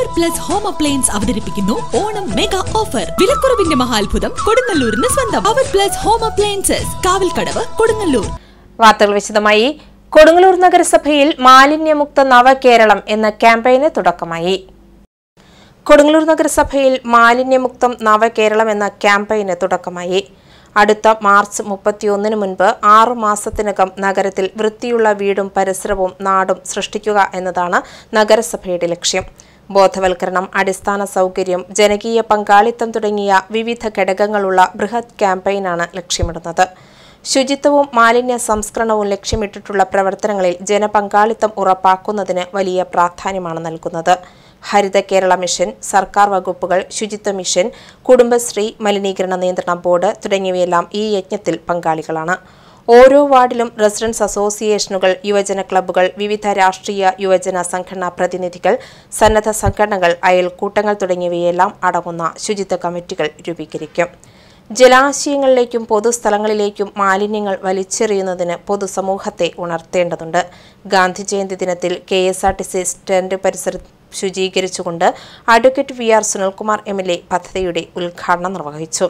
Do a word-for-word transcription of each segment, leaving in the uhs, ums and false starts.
Plus home appliance അവതരിപ്പിക്കുന്നു Onam mega offer. വിലക്കുറവിന്റെ മഹാത്ഭുതം കൊടുങ്ങല്ലൂരിന് സ്വന്തം. Power plus home appliances, Kavalkadavu, Kodungallur. വാർത്തകൾ വിശദമായി. കൊടുങ്ങല്ലൂർ നഗരസഭയിൽ മാലിന്യമുക്ത നവകേരളം എന്ന ക്യാമ്പയിന് തുടക്കമായി. കൊടുങ്ങല്ലൂർ നഗരസഭയിൽ മാലിന്യമുക്തം നവകേരളം എന്ന ക്യാമ്പയിന് തുടക്കമായി. അടുത്ത മാർച്ച് മുപ്പത്തിയൊന്നിന് മുൻപ് ആറു മാസത്തിനകം നഗരത്തിൽ വൃത്തിയുള്ള വീടും പരിസരവും നാടും സൃഷ്ടിക്കുക എന്നതാണ് നഗരസഭയുടെ ലക്ഷ്യം. ബോധവൽക്കരണം, അടിസ്ഥാന സൗകര്യം, ജനകീയ പങ്കാളിത്തം തുടങ്ങിയ വിവിധ ഘടകങ്ങളുള്ള ബൃഹത് ക്യാമ്പയിനാണ് ലക്ഷ്യമിടുന്നത്. ശുചിത്വവും മാലിന്യ സംസ്കരണവും ലക്ഷ്യമിട്ടിട്ടുള്ള പ്രവർത്തനങ്ങളിൽ ജനപങ്കാളിത്തം ഉറപ്പാക്കുന്നതിന് വലിയ പ്രാധാന്യമാണ് നൽകുന്നത്. ഹരിത കേരള മിഷൻ, സർക്കാർ വകുപ്പുകൾ, ശുചിത്വ മിഷൻ, കുടുംബശ്രീ, മലിനീകരണ നിയന്ത്രണ ബോർഡ് തുടങ്ങിയവയെല്ലാം ഈ യജ്ഞത്തിൽ പങ്കാളികളാണ്. ഓരോ വാർഡിലും റെസിഡൻസ് അസോസിയേഷനുകൾ, യുവജന ക്ലബ്ബുകൾ, വിവിധ രാഷ്ട്രീയ യുവജന സംഘടനാ പ്രതിനിധികൾ, സന്നദ്ധ സംഘടനകൾ, അയൽക്കൂട്ടങ്ങൾ തുടങ്ങിയവയെല്ലാം അടങ്ങുന്ന ശുചിത്വ കമ്മിറ്റികൾ രൂപീകരിക്കും. ജലാശയങ്ങളിലേക്കും പൊതുസ്ഥലങ്ങളിലേക്കും മാലിന്യങ്ങൾ വലിച്ചെറിയുന്നതിന് പൊതുസമൂഹത്തെ ഉണർത്തേണ്ടതുണ്ട്. ഗാന്ധി ജയന്തി ദിനത്തിൽ K S R T C stand പരിസരം ശുചീകരിച്ചുകൊണ്ട് advocate V R Sunilkumar M L A പദ്ധതിയുടെ ഉദ്ഘാടനം നിർവഹിച്ചു.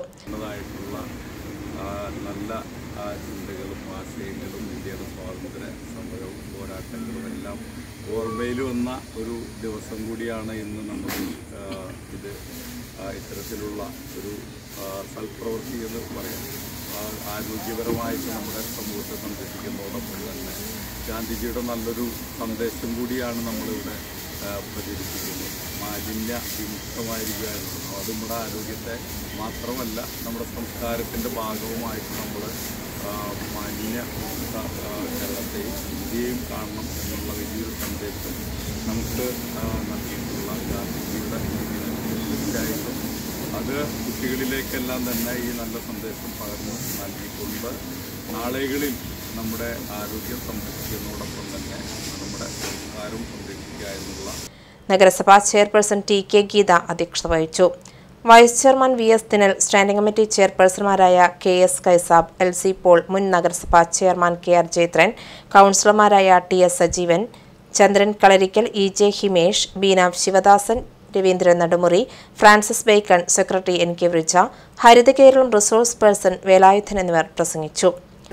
ഓർമ്മയിൽ വന്ന ഒരു ദിവസം കൂടിയാണ് ഇന്ന് നമ്മൾ ഇത് ഇത്തരത്തിലുള്ള ഒരു സൽപ്രവൃത്തി എന്ന് പറയാം. ആരോഗ്യപരമായിട്ട് നമ്മുടെ സമൂഹത്തെ സംരക്ഷിക്കുന്നതോടൊപ്പം തന്നെ ഗാന്ധിജിയുടെ നല്ലൊരു സന്ദേശം കൂടിയാണ് നമ്മളിവിടെ പ്രചരിപ്പിക്കുന്നത്. മാലിന്യ വിമുക്തമായിരിക്കുക എന്നുള്ളത് അത് നമ്മുടെ ആരോഗ്യത്തെ മാത്രമല്ല നമ്മുടെ സംസ്കാരത്തിൻ്റെ ഭാഗവുമായിട്ട് നമ്മൾ മാലിന്യ കേരളത്തെയും ഇന്ത്യയും കാണണം എന്നുള്ള വലിയൊരു സന്ദേശം നമുക്ക് നൽകിയിട്ടുള്ള ഗാന്ധിജിയുടെ തീർച്ചയായിട്ടും അത് കുട്ടികളിലേക്കെല്ലാം തന്നെ ഈ നല്ല സന്ദേശം പകർന്നു നൽകിക്കൊണ്ട് നാളുകളിൽ നമ്മുടെ ആരോഗ്യം സംരക്ഷിക്കുന്നതോടൊപ്പം തന്നെ നമ്മുടെ സംസ്കാരം സംരക്ഷിക്കുക എന്നുള്ള. നഗരസഭാ ചെയർപേഴ്സൺ ടി കെ ഗീത അധ്യക്ഷത വഹിച്ചു. Vice chairman V S Dinal, standing committee ചെയർപേഴ്സൺമാരായ K S Kaisab, L C Paul, മുൻ നഗരസഭാ ചെയർമാൻ കെ ആർ ജയത്രൻ, കൗൺസിലർമാരായ T S Sajeevan, Chandran Kalarikkal, E J Himesh, Beena Sivadasan, Raveendran Nadumuri, Francis Bacon, secretary N K Vrija, Haritha Keralam resource person Velayudhan എന്നിവർ പ്രസംഗിച്ചു.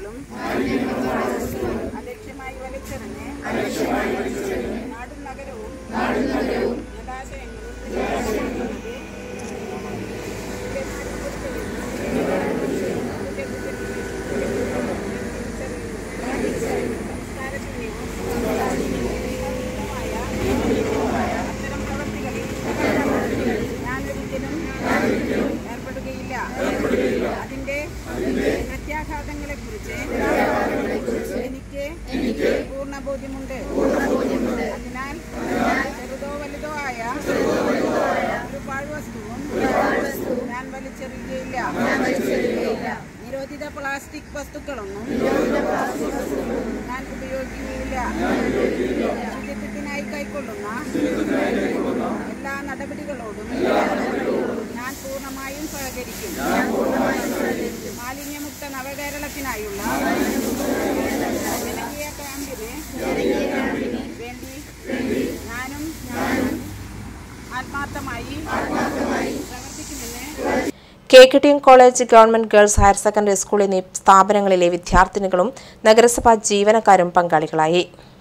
അതിന്റെ പ്രത്യാഘാതങ്ങളെ കുറിച്ച് എനിക്ക് പൂർണ്ണ ബോധ്യമുണ്ട്. അതിനാൽ ചെറുതോ വലുതോ ആയ ഒരു പാഴ്വസ്തുവും ഞാൻ വലിച്ചെറിയുകയില്ല. നിരോധിത പ്ലാസ്റ്റിക് വസ്തുക്കളൊന്നും ഞാൻ ഉപയോഗിക്കുകയില്ല. ശുചിത്വത്തിനായി കൈക്കൊള്ളുന്ന എല്ലാ നടപടികളോടും ഞാൻ പൂർണ്ണമായും സഹകരിക്കും. മാലിന്യമുക്ത നവകേരളത്തിനായുള്ള ജനകീയ ക്യാമ്പിന് വേണ്ടി ഞാനും ആത്മാർത്ഥമായി പ്രവർത്തിക്കുമെന്ന്. K K T M college, government girls higher secondary school എന്നീ സ്ഥാപനങ്ങളിലെ വിദ്യാർത്ഥിനികളും നഗരസഭാ ജീവനക്കാരും പങ്കാളികളായി.